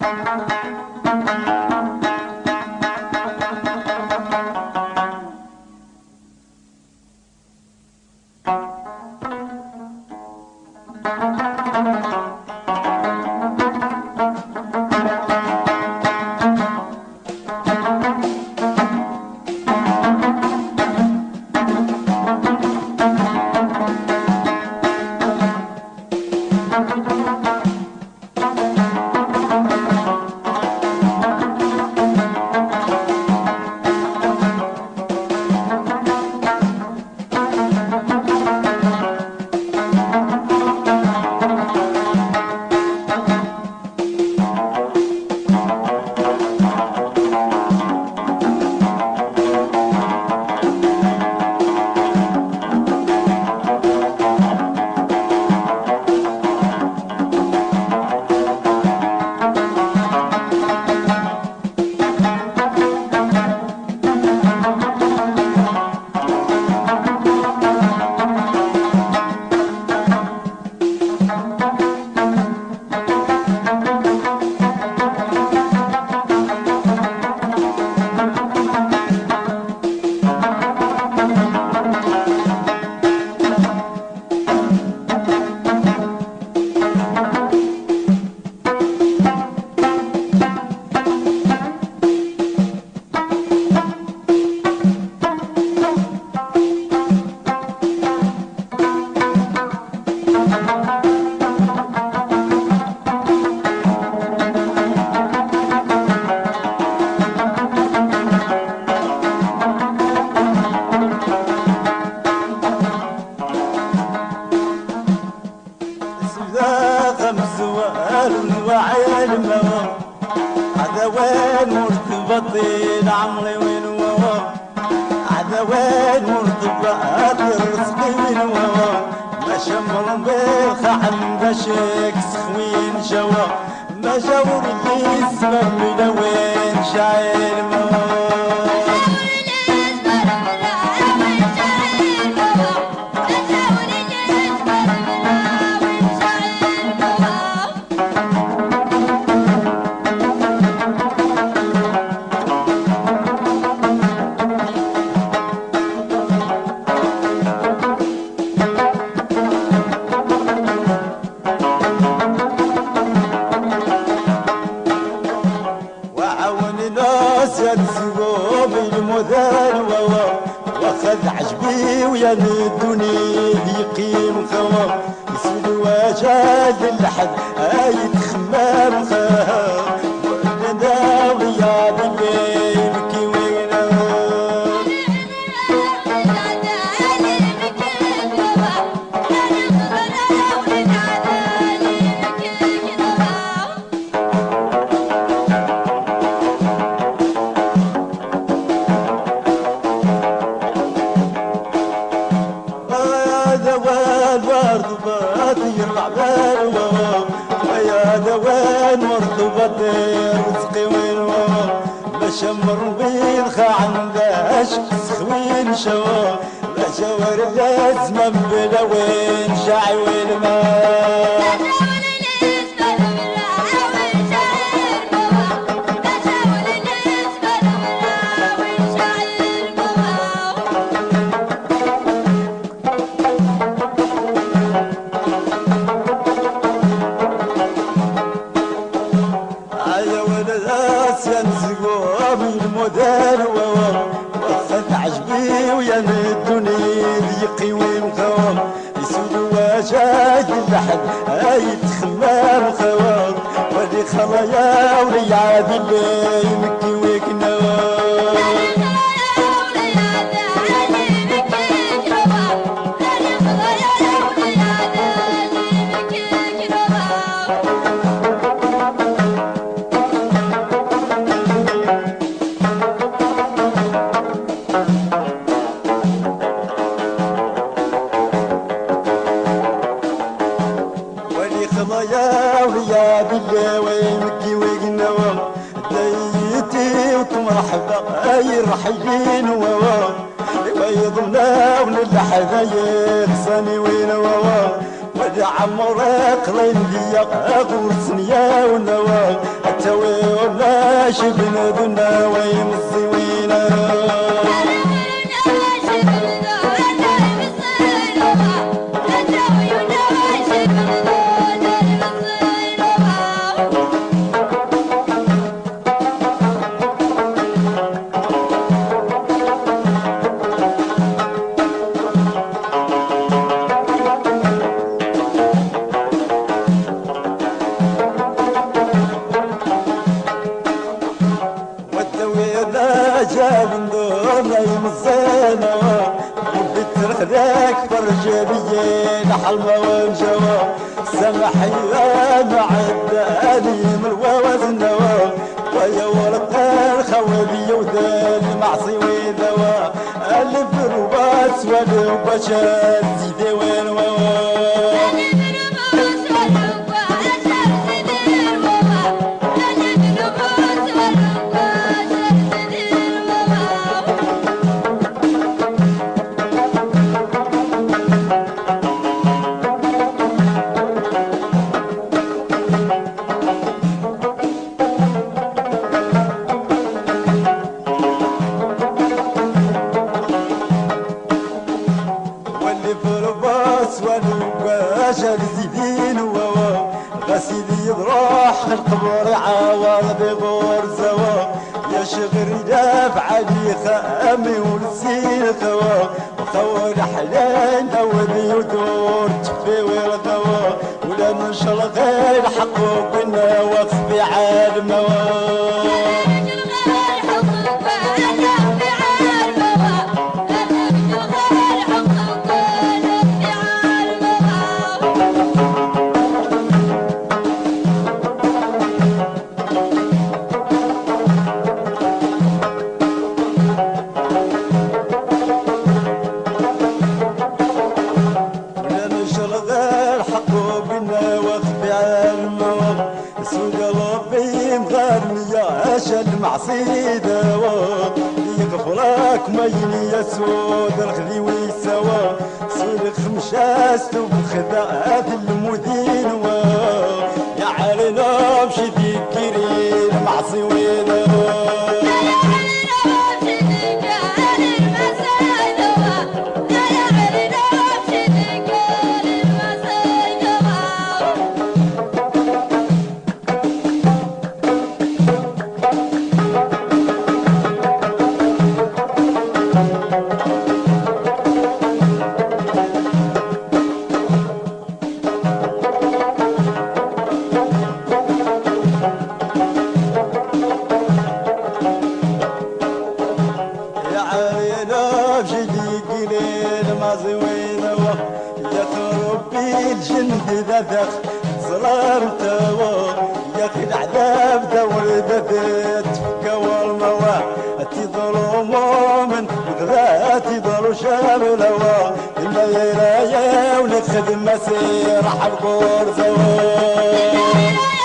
عدوان مرتبطين عمري وين وهو عدوان مرتبط رزقي وين وهو ما شمر بالخعم بشك سخوين جوا ما جاور لي السبب من وين شايل موت واخذ عجبي ويا الدنيا يقيم خوا يسود واجد لحد يتخمم خوا وعندنا غياب اللي يبكي وينا ويا دوان مرتبط رزقي وين ما شمر بالخعن باش سخوين شوا ما جاور لازم بلا وين شاعي وين ما واخذ عجبي ويا الدنيا يقي ومخوم يسود واجد لحد يتخمم خوام ولي خلايا وليعاد اللي يمكي ويكنوام يا ويا بالله ويمكي ويقنوام ديتي وتمرحبا يرحيين ويضمنا ونلحظا يغصاني وين ويا ذي عمرك ليلي غورسني يا ونوا التوي ولا شبنا ذناوي مصيوينا جاب ندونا يمزينا وبترخدك فرجبيين حلمة ونجوا سمحي انا عداني من الوزن ويا ورقان خوابي وداني معصي وذوا الف رباس والبشر زيدي وين بشر زيدين ووا غسيلي يضروح القبر عوارض غور زوا يا شغر يدافع علي خامي ونسين خوا وخور حلال اودي ودور تفي والغوا ولا نشر غير حقوقنا وفي عالم المعصي دوا يغفرك ميني يا سود الخليوي سوا سود خمشاست وبخدعات المدين يا علينا مشي ذكري المعصي وينوا الجند ذاك صرار توا يا في العذاب دور ذات فكوا الموا تظلموا من غراتي ضلوا شاب لوا إلا يرايا ونخدم مسير حب غور زوا